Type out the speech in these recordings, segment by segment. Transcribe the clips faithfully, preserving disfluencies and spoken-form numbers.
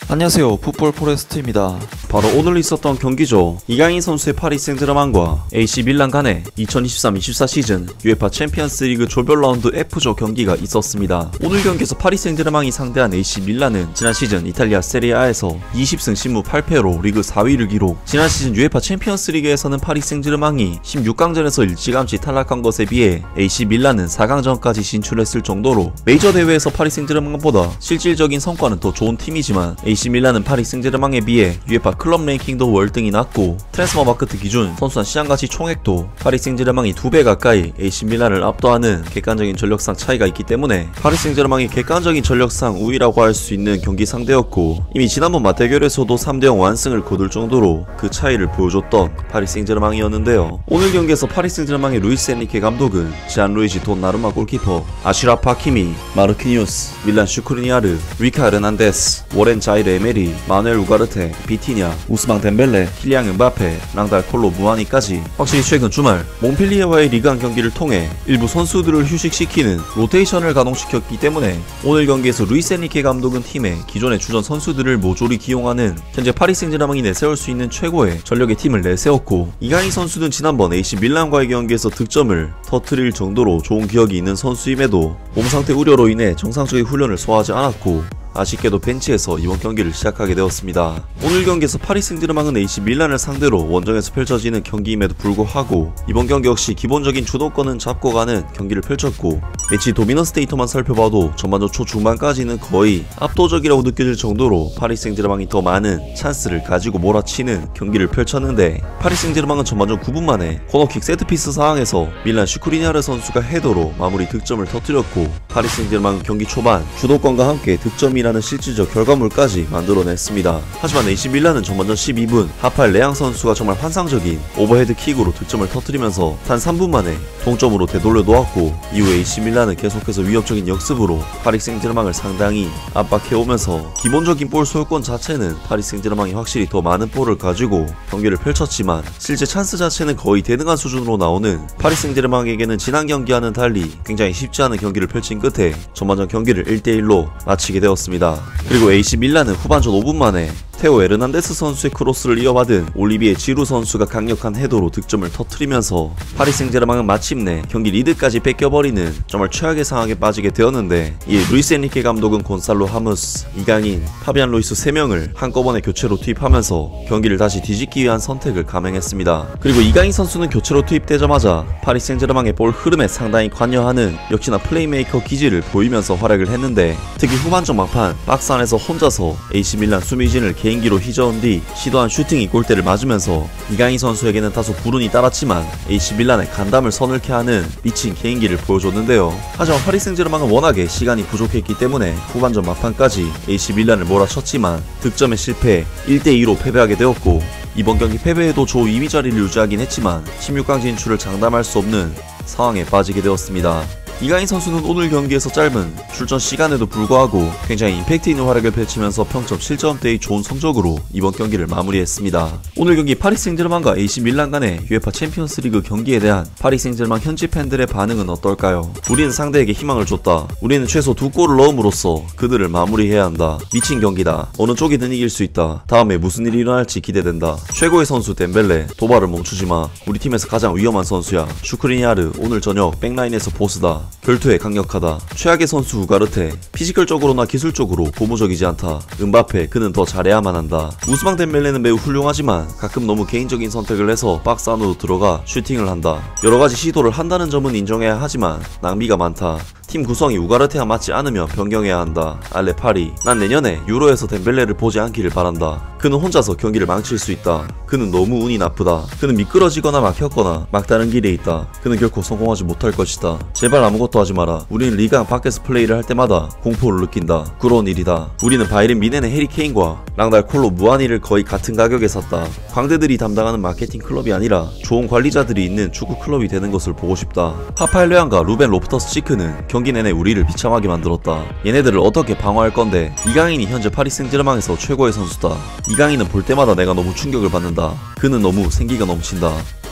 안녕하세요, 풋볼 포레스트입니다. 바로 오늘 있었던 경기죠. 이강인 선수의 파리 생제르맹과 에이씨 밀란 간의 이천이십삼 이십사 시즌 유에파 챔피언스 리그 조별 라운드 F조 경기가 있었습니다. 오늘 경기에서 파리 생제르맹이 상대한 에이씨 밀란은 지난 시즌 이탈리아 세리아에서 이십 승 십무 팔 패로 리그 사 위를 기록. 지난 시즌 유에파 챔피언스 리그에서는 파리 생제르맹이 십육 강전에서 일찌감치 탈락한 것에 비해 에이씨 밀란은 사 강전까지 진출했을 정도로 메이저 대회에서 파리 생제르맹보다 실질적인 성과는 더 좋은 팀이지만 에이씨 밀란은 파리 생제르맹에 비해 유에파 클럽 랭킹도 월등히 낮고 트랜스퍼 마케트 기준 선수단 시장가치 총액도 파리 생제르맹이 두 배 가까이 에이씨 밀란을 압도하는 객관적인 전력상 차이가 있기 때문에 파리 생제르맹이 객관적인 전력상 우위라고 할 수 있는 경기 상대였고, 이미 지난번 맞대결에서도 삼 대 영 완승을 거둘 정도로 그 차이를 보여줬던 파리 생제르맹이었는데요. 오늘 경기에서 파리 생제르맹의 루이스 엔리케 감독은 지안루이지 돈나루마 골키퍼, 아슈라프 하키미, 마르키뉴스, 밀란 슈크리니아르, 리카 르난데스, 워렌 자이르 에메리, 마누엘 우가르테, 비티냐, 우스망 덴벨레, 킬리앙 은바페, 랑달 콜로 무아니까지 확실히 최근 주말 몽필리에와의 리그한 경기를 통해 일부 선수들을 휴식시키는 로테이션을 가동시켰기 때문에 오늘 경기에서 루이스 엔리케 감독은 팀의 기존의 주전 선수들을 모조리 기용하는 현재 파리 생제르맹이 내세울 수 있는 최고의 전력의 팀을 내세웠고, 이강인 선수는 지난번 에이씨 밀란과의 경기에서 득점을 터뜨릴 정도로 좋은 기억이 있는 선수임에도 몸 상태 우려로 인해 정상적인 훈련을 소화하지 않았고 아쉽게도 벤치에서 이번 경기를 시작하게 되었습니다. 오늘 경기에서 파리 생제르맹은 에이씨 밀란을 상대로 원정에서 펼쳐지는 경기임에도 불구하고 이번 경기 역시 기본적인 주도권은 잡고 가는 경기를 펼쳤고, 매치 도미넌스 데이터만 살펴봐도 전반전 초중반까지는 거의 압도적이라고 느껴질 정도로 파리 생제르맹이 더 많은 찬스를 가지고 몰아치는 경기를 펼쳤는데, 파리 생제르맹은 전반전 구 분 만에 코너킥 세트피스 상황에서 밀란 슈크리니아르 선수가 헤더로 마무리 득점을 터뜨렸고, 파리 생제르맹은 경기 초반 주도권과 함께 득점이 라는 실질적 결과물까지 만들어냈습니다. 하지만 에이씨 밀란은 전반전 십이 분 하팔 레앙 선수가 정말 환상적인 오버헤드 킥으로 득점을 터뜨리면서 단 삼 분 만에 동점으로 되돌려 놓았고, 이후 에이씨 밀란은 계속해서 위협적인 역습으로 파리 생제르맹을 상당히 압박해오면서 기본적인 볼 소유권 자체는 파리 생제르맹이 확실히 더 많은 볼을 가지고 경기를 펼쳤지만 실제 찬스 자체는 거의 대등한 수준으로 나오는 파리 생제르맹에게는 지난 경기와는 달리 굉장히 쉽지 않은 경기를 펼친 끝에 전반전 경기를 일 대 일로 마치게 되었습니다. 그리고 에이씨 밀란은 후반전 오 분 만에 테오 에르난데스 선수의 크로스를 이어받은 올리비에 지루 선수가 강력한 헤더로 득점을 터뜨리면서 파리 생제르맹은 마침내 경기 리드까지 뺏겨버리는 정말 최악의 상황에 빠지게 되었는데, 이에 루이스 엔리케 감독은 곤살로 하무스, 이강인, 파비안 루이스 세 명을 한꺼번에 교체로 투입하면서 경기를 다시 뒤집기 위한 선택을 감행했습니다. 그리고 이강인 선수는 교체로 투입되자마자 파리 생제르맹의 볼 흐름에 상당히 관여하는 역시나 플레이메이커 기질을 보이면서 활약을 했는데, 특히 후반전 막판 박스 안에서 혼자서 에이씨 밀란 수비진을 개인기로 휘저은 뒤 시도한 슈팅이 골대를 맞으면서 이강인 선수에게는 다소 불운이 따랐지만 에이씨 밀란의 간담을 서늘케 하는 미친 개인기를 보여줬는데요. 하지만 파리 생제르맹은 워낙에 시간이 부족했기 때문에 후반전 막판까지 에이씨 밀란을 몰아쳤지만 득점에 실패해 일 대 이로 패배하게 되었고, 이번 경기 패배에도 조 이 위 자리를 유지하긴 했지만 십육 강 진출을 장담할 수 없는 상황에 빠지게 되었습니다. 이강인 선수는 오늘 경기에서 짧은 출전 시간에도 불구하고 굉장히 임팩트 있는 활약을 펼치면서 평점 칠 점대의 좋은 성적으로 이번 경기를 마무리했습니다. 오늘 경기 파리 생제르맹과 에이씨 밀란 간의 유에파 챔피언스 리그 경기에 대한 파리 생제르맹 현지 팬들의 반응은 어떨까요? 우리는 상대에게 희망을 줬다. 우리는 최소 두 골을 넣음으로써 그들을 마무리해야 한다. 미친 경기다. 어느 쪽이든 이길 수 있다. 다음에 무슨 일이 일어날지 기대된다. 최고의 선수 덴벨레, 도발을 멈추지마. 우리 팀에서 가장 위험한 선수야. 슈크리니아르, 오늘 저녁 백라인에서 보스다. 결투에 강력하다. 최악의 선수 우가르테, 피지컬적으로나 기술적으로 고무적이지 않다. 은바페, 그는 더 잘해야만 한다. 우스망 덴벨레는 매우 훌륭하지만 가끔 너무 개인적인 선택을 해서 박스 안으로 들어가 슈팅을 한다. 여러가지 시도를 한다는 점은 인정해야 하지만 낭비가 많다. 팀 구성이 우가르테와 맞지 않으면 변경해야 한다. 알레 파리, 난 내년에 유로에서 덴벨레를 보지 않기를 바란다. 그는 혼자서 경기를 망칠 수 있다. 그는 너무 운이 나쁘다. 그는 미끄러지거나 막혔거나 막다른 길에 있다. 그는 결코 성공하지 못할 것이다. 제발 아무것도 하지 마라. 우리는 리강 밖에서 플레이를 할 때마다 공포를 느낀다. 부러운 일이다. 우리는 바이른 미넨의 해리 케인과 랑달 콜로 무아니를 거의 같은 가격에 샀다. 광대들이 담당하는 마케팅 클럽이 아니라 좋은 관리자들이 있는 축구 클럽이 되는 것을 보고 싶다. 하파엘 레앙과 루벤 로프터스 치크는 경기 내내 우리를 비참하게 만들었다. 얘네들을 어떻게 방어할 건데? 이강인이 현재 파리 생제르맹에서 최고의 선수다. 이강인은 볼 때마다 내가 너무 충격을 받는다. 그는 너무 생기가 넘친다.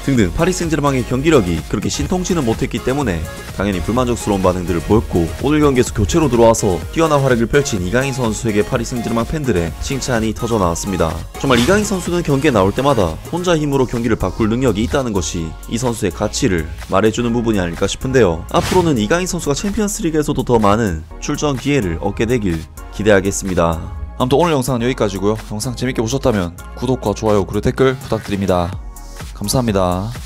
등등 파리 생제르맹의 경기력이 그렇게 신통치는 못했기 때문에 당연히 불만족스러운 반응들을 보였고, 오늘 경기에서 교체로 들어와서 뛰어난 활약을 펼친 이강인 선수에게 파리 생제르맹 팬들의 칭찬이 터져 나왔습니다. 정말 이강인 선수는 경기에 나올 때마다 혼자 힘으로 경기를 바꿀 능력이 있다는 것이 이 선수의 가치를 말해주는 부분이 아닐까 싶은데요. 앞으로는 이강인 선수가 챔피언스리그에서도 더 많은 출전 기회를 얻게 되길 기대하겠습니다. 아무튼 오늘 영상은 여기까지고요. 영상 재밌게 보셨다면 구독과 좋아요 그리고 댓글 부탁드립니다. 감사합니다.